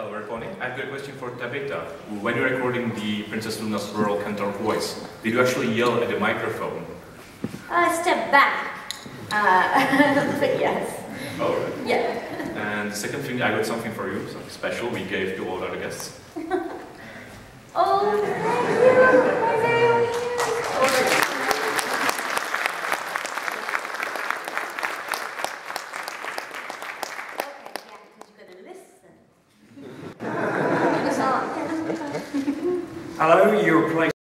very funny. I've got a question for Tabitha. When you're recording the Princess Luna's rural cantor voice, did you actually yell at the microphone? Step back. But yes. Oh, right. Yeah. And the second thing, I got something for you, something special we gave to all the other guests. Oh, thank you. My very weird. Hello, you're playing.